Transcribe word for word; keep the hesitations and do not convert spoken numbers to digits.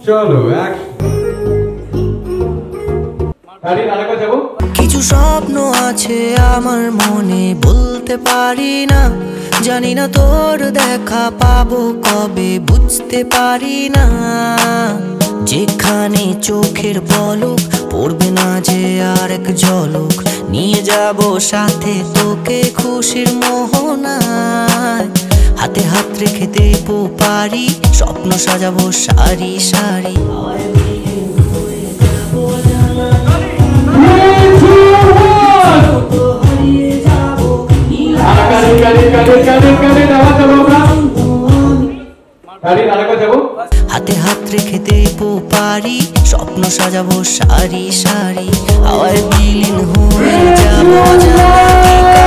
চলো কিছু স্বপ্ন আছে আমার মনে বলতে পারি না, জানি না তোর দেখা পাবো কবে বুঝতে পারি না। যেখানে চোখের পলক পড়বে না যে আর এক ঝলক, নিয়ে যাব সাথে তোকে খুশির মোহনায়। হাতে হাত রেখে দেবো পারি, স্বপ্ন সাজাবো সারি সারি। হাতে হাত রেখে দেবো পারি, স্বপ্ন সাজাবো সারি সারি। হাওয়ায় বিলীন হয়ে যাবো।